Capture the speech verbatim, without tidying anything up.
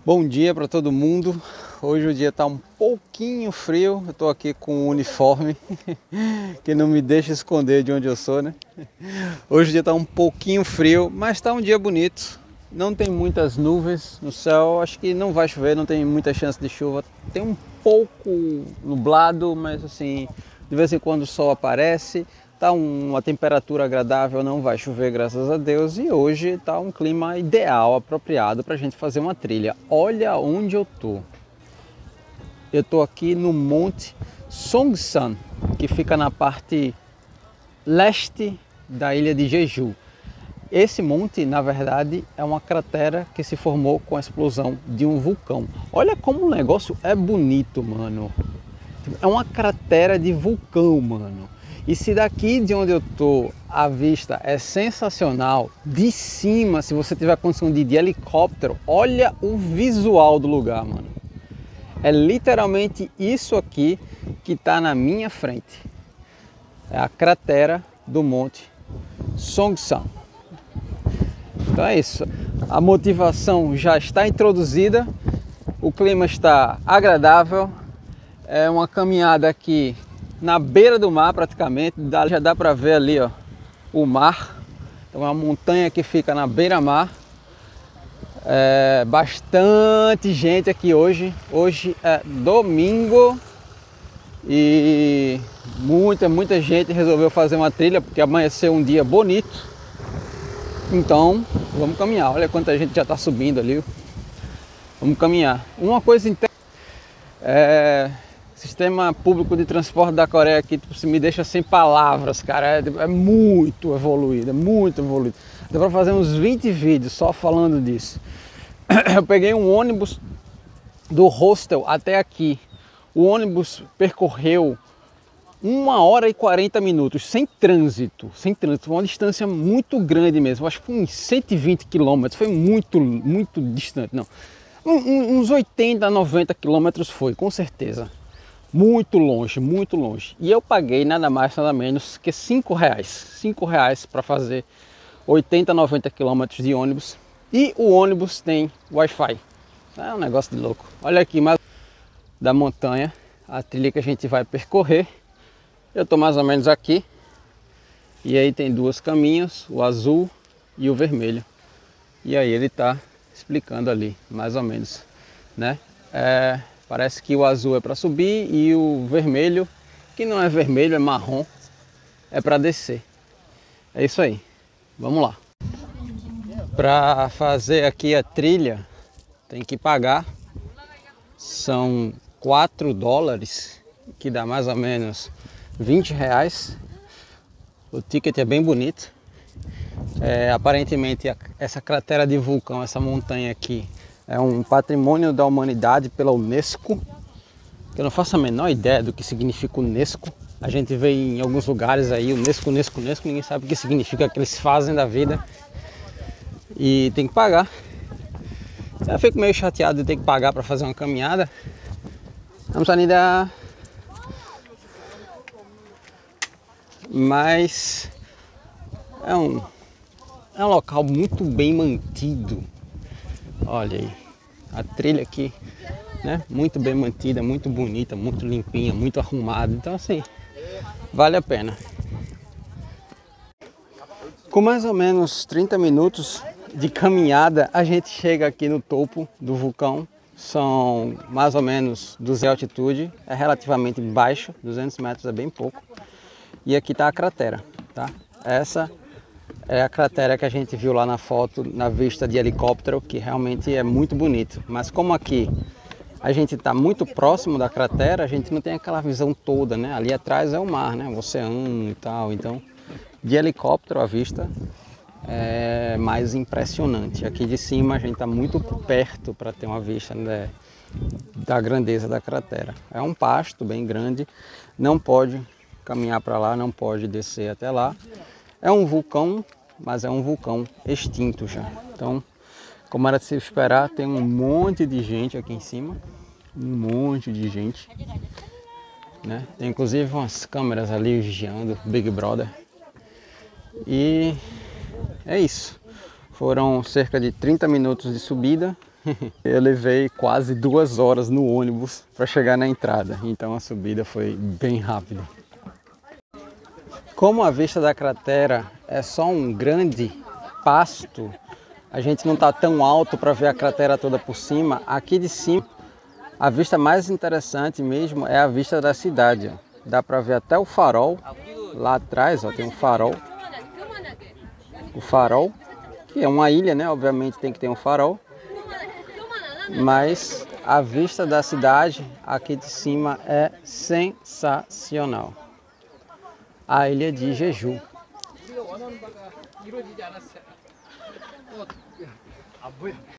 Bom dia para todo mundo. Hoje o dia está um pouquinho frio. Eu estou aqui com um uniforme que não me deixa esconder de onde eu sou, né? Hoje o dia está um pouquinho frio, mas está um dia bonito. Não tem muitas nuvens no céu. Acho que não vai chover, não tem muita chance de chuva. Tem um pouco nublado, mas assim, de vez em quando o sol aparece. Tá uma temperatura agradável, não vai chover, graças a Deus. E hoje tá um clima ideal, apropriado para a gente fazer uma trilha. Olha onde eu tô. Eu tô aqui no Monte Songsan, que fica na parte leste da ilha de Jeju. Esse monte, na verdade, é uma cratera que se formou com a explosão de um vulcão. Olha como o negócio é bonito, mano. É uma cratera de vulcão, mano. E se daqui de onde eu tô a vista é sensacional, de cima, se você tiver condição de ir de helicóptero, olha o visual do lugar, mano. É literalmente isso aqui que está na minha frente. É a cratera do Monte Songsan. Então é isso. A motivação já está introduzida, o clima está agradável, é uma caminhada aqui na beira do mar praticamente, já dá para ver ali, ó, o mar. É uma montanha que fica na beira-mar. É bastante gente aqui hoje. Hoje é domingo e muita, muita gente resolveu fazer uma trilha porque amanheceu um dia bonito. Então, vamos caminhar. Olha quanta gente já está subindo ali. Vamos caminhar. Uma coisa interessante é... Sistema público de transporte da Coreia aqui, tipo, se me deixa sem palavras, cara. É, é muito evoluído, é muito evoluído. Dá pra fazer uns vinte vídeos só falando disso. Eu peguei um ônibus do hostel até aqui. O ônibus percorreu uma hora e quarenta minutos, sem trânsito. Sem trânsito, uma distância muito grande mesmo. Acho que foi uns cento e vinte quilômetros, foi muito, muito distante. Não, um, uns oitenta, noventa quilômetros foi, com certeza. Muito longe, muito longe. E eu paguei nada mais, nada menos que cinco reais. cinco reais para fazer oitenta, noventa quilômetros de ônibus. E o ônibus tem Wi-Fi. É um negócio de louco. Olha aqui, mais da montanha, a trilha que a gente vai percorrer. Eu estou mais ou menos aqui. E aí tem dois caminhos, o azul e o vermelho. E aí ele está explicando ali, mais ou menos, né? É... Parece que o azul é para subir e o vermelho, que não é vermelho, é marrom, é para descer. É isso aí. Vamos lá. Para fazer aqui a trilha, tem que pagar. São quatro dólares, que dá mais ou menos vinte reais. O ticket é bem bonito. É, aparentemente, essa cratera de vulcão, essa montanha aqui, é um patrimônio da humanidade pela Unesco. Eu não faço a menor ideia do que significa Unesco. A gente vê em alguns lugares aí, Unesco, Unesco, Unesco, ninguém sabe o que significa, o que eles fazem da vida. E tem que pagar. Eu fico meio chateado de ter que pagar para fazer uma caminhada. Vamos ali dar... Mas é um, é um local muito bem mantido. Olha aí, a trilha aqui, né? Muito bem mantida, muito bonita, muito limpinha, muito arrumada. Então assim, vale a pena. Com mais ou menos trinta minutos de caminhada, a gente chega aqui no topo do vulcão. São mais ou menos duzentos de altitude, é relativamente baixo, duzentos metros é bem pouco. E aqui está a cratera, tá? Essa é a cratera que a gente viu lá na foto, na vista de helicóptero, que realmente é muito bonito. Mas como aqui a gente está muito próximo da cratera, a gente não tem aquela visão toda, né? Ali atrás é o mar, né? O oceano e tal. Então, de helicóptero a vista é mais impressionante. Aqui de cima a gente está muito perto para ter uma vista, né, da grandeza da cratera. É um pasto bem grande, não pode caminhar para lá, não pode descer até lá. É um vulcão, mas é um vulcão extinto já. Então, como era de se esperar, tem um monte de gente aqui em cima. Um monte de gente, né? Tem inclusive umas câmeras ali vigiando, Big Brother. E é isso. Foram cerca de trinta minutos de subida Eu levei quase duas horas no ônibus para chegar na entrada, então a subida foi bem rápida. Como a vista da cratera é só um grande pasto, a gente não está tão alto para ver a cratera toda por cima. Aqui de cima, a vista mais interessante mesmo é a vista da cidade. Dá para ver até o farol, lá atrás ó, tem um farol. O farol, que é uma ilha, né? Obviamente tem que ter um farol. Mas a vista da cidade aqui de cima é sensacional. A ilha de Jeju.